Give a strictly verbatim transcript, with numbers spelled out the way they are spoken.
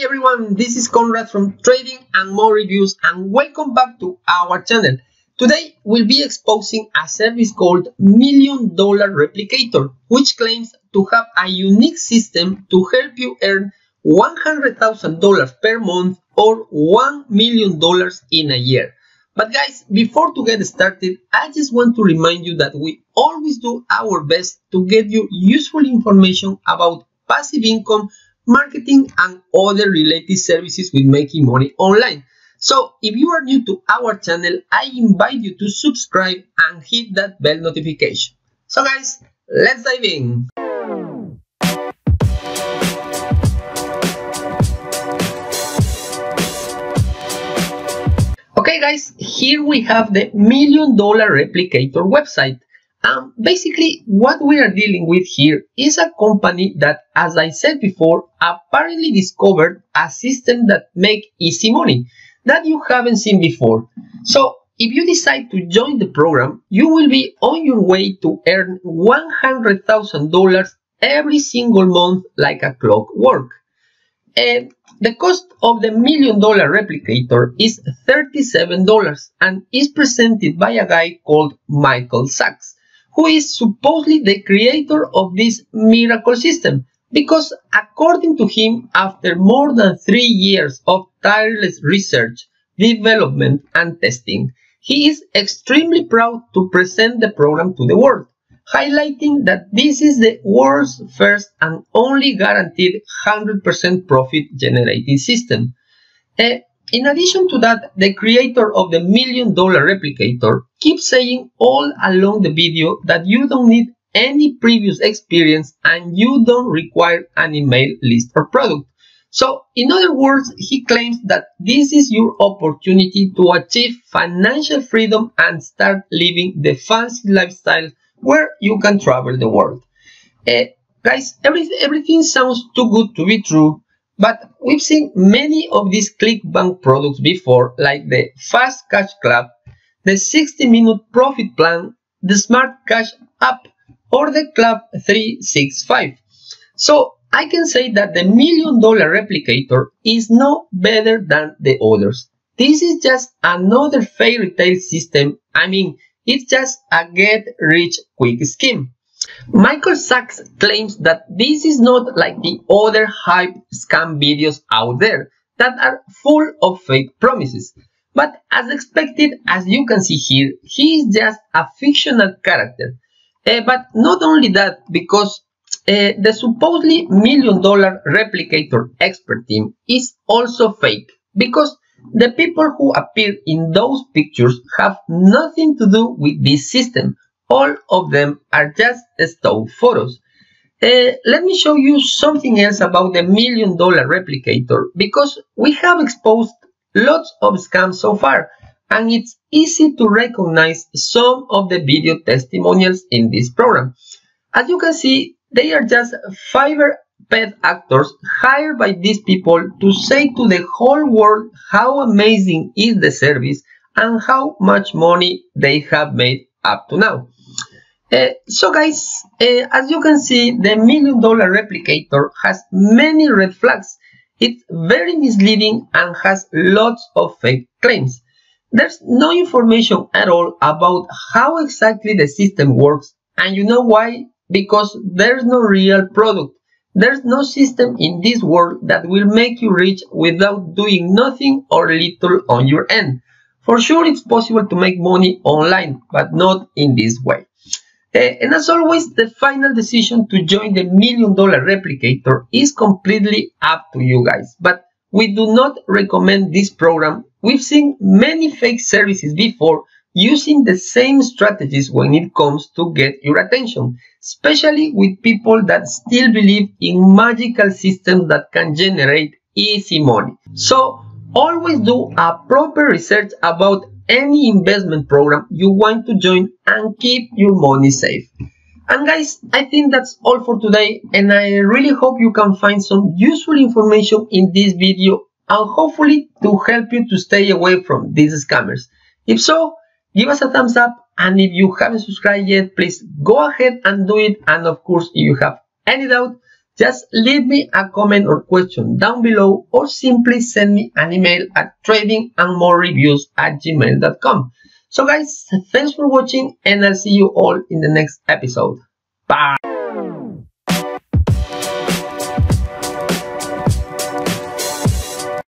everyone, this is Conrad from Trading and More Reviews, and welcome back to our channel. Today we'll be exposing a service called Million Dollar Replicator, which claims to have a unique system to help you earn one hundred thousand dollars per month or one million dollars in a year. But guys, before to get started, I just want to remind you that we always do our best to get you useful information about passive income, marketing, and other related services with making money online. So if you are new to our channel, I invite you to subscribe and hit that bell notification. So guys, let's dive in. Okay guys, here we have the Million Dollar Replicator website. Um, basically, what we are dealing with here is a company that, as I said before, apparently discovered a system that makes easy money that you haven't seen before. So, if you decide to join the program, you will be on your way to earn one hundred thousand dollars every single month like a clockwork. And the cost of the Million Dollar Replicator is thirty-seven dollars and is presented by a guy called Michael Sachs, who is supposedly the creator of this miracle system, because according to him, after more than three years of tireless research, development, and testing, he is extremely proud to present the program to the world, highlighting that this is the world's first and only guaranteed one hundred percent profit generating system. Uh, In addition to that, the creator of the Million Dollar Replicator keeps saying all along the video that you don't need any previous experience and you don't require an email list or product. So, in other words, he claims that this is your opportunity to achieve financial freedom and start living the fancy lifestyle where you can travel the world. Uh, guys, every, everything sounds too good to be true. But we've seen many of these ClickBank products before, like the Fast Cash Club, the sixty minute Profit Plan, the Smart Cash App, or the Club three sixty-five. So I can say that the Million Dollar Replicator is no better than the others. This is just another fairy tale system. I mean, it's just a get-rich-quick scheme. Michael Sachs claims that this is not like the other hype scam videos out there that are full of fake promises. But as expected, as you can see here, he is just a fictional character. Uh, but not only that, because uh, the supposedly Million Dollar Replicator expert team is also fake, because the people who appear in those pictures have nothing to do with this system. All of them are just stock photos. Uh, let me show you something else about the Million Dollar Replicator, because we have exposed lots of scams so far, and it's easy to recognize some of the video testimonials in this program. As you can see, they are just Fiverr paid actors hired by these people to say to the whole world how amazing is the service and how much money they have made up to now. Uh, so guys, uh, as you can see, the Million Dollar Replicator has many red flags. It's very misleading and has lots of fake claims. There's no information at all about how exactly the system works, and you know why? Because there's no real product. There's no system in this world that will make you rich without doing nothing or little on your end. For sure, it's possible to make money online, but not in this way. Uh, and as always, the final decision to join the Million Dollar Replicator is completely up to you guys. But we do not recommend this program. We've seen many fake services before using the same strategies when it comes to get your attention, especially with people that still believe in magical systems that can generate easy money. So always do a proper research about any investment program you want to join and keep your money safe. And guys, I think that's all for today, and I really hope you can find some useful information in this video and hopefully to help you to stay away from these scammers. If so, give us a thumbs up, and if you haven't subscribed yet, please go ahead and do it. And of course, if you have any doubt, Just leave me a comment or question down below, or simply send me an email at trading and more reviews at gmail dot com. So guys, thanks for watching, and I'll see you all in the next episode. Bye!